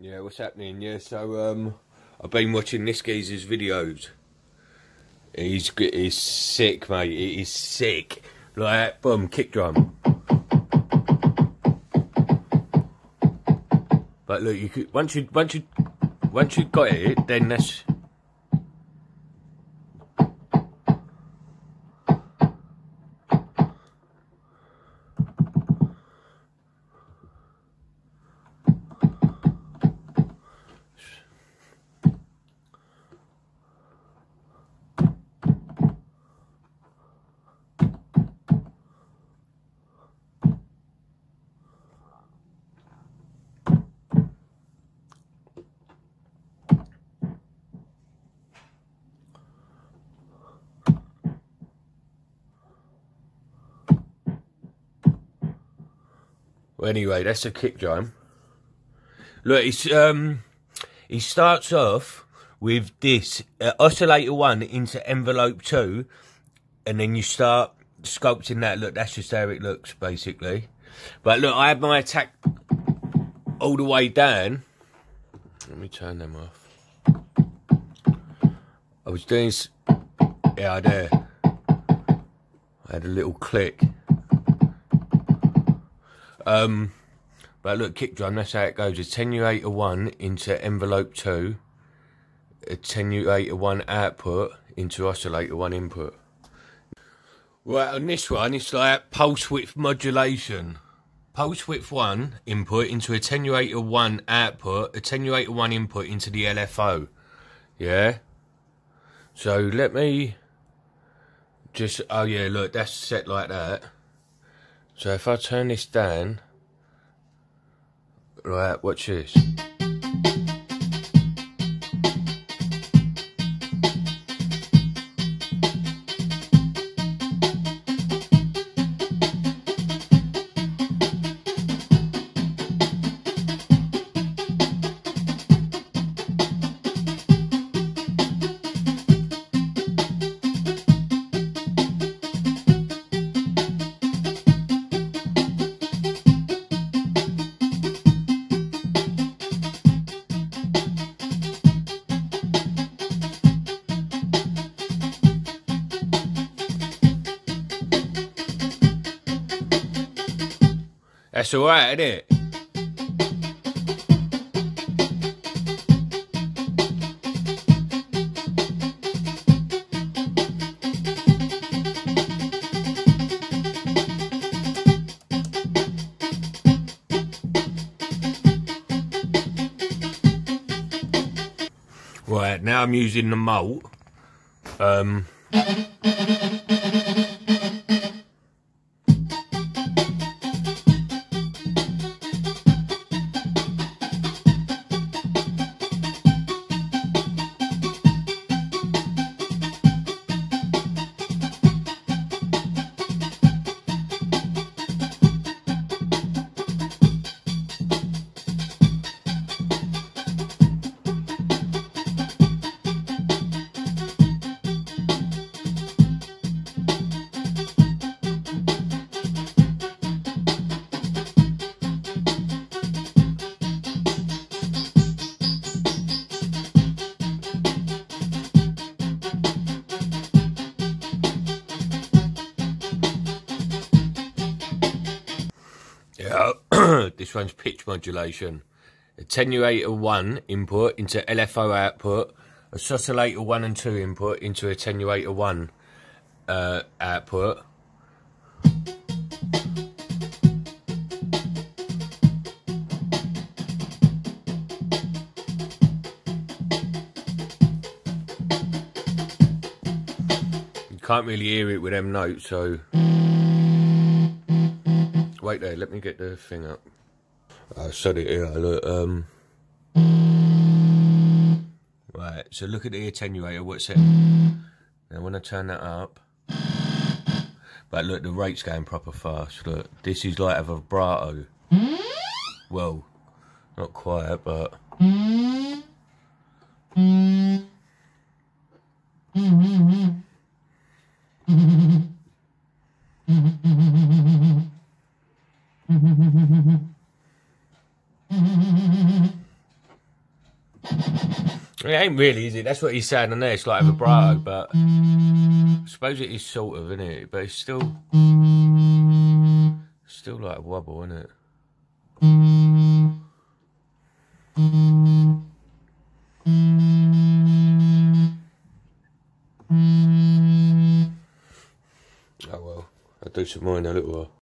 Yeah, what's happening? Yeah, so I've been watching this geezer's videos. He's sick, mate. He's sick. Like, boom, kick drum. But look, you could once you got it, then that's. Well, anyway, that's a kick drum. Look, it's he starts off with this oscillator 1 into envelope 2, and then you start sculpting that. Look, that's just how it looks, basically. But look, I had my attack all the way down. Let me turn them off. I was doing, yeah, there. I had a little click. But look, kick drum, that's how it goes. Attenuator 1 into envelope 2, attenuator 1 output into oscillator 1 input. Right, on this one, it's like pulse width modulation. Pulse width 1 input into attenuator 1 output, attenuator 1 input into the LFO. Yeah? So let me just, oh yeah, look, that's set like that. So if I turn this down, right, watch this. That's alright, isn't it? Right, now I'm using the mult. Yeah, this one's pitch modulation. Attenuator 1 input into LFO output, oscillator 1 and 2 input into attenuator 1 output. You can't really hear it with them notes, so... Wait there, let me get the thing up. I said it here, look, right, so look at the attenuator, what's it? Now when I turn that up, but look, the rate's going proper fast, look, this is like a vibrato. Well, not quite, but... It ain't really, is it? That's what he's saying on there. It's like a vibrato, but I suppose it is sort of, isn't it? But it's still like a wobble, isn't it? Oh well, I'll do some more in a little while.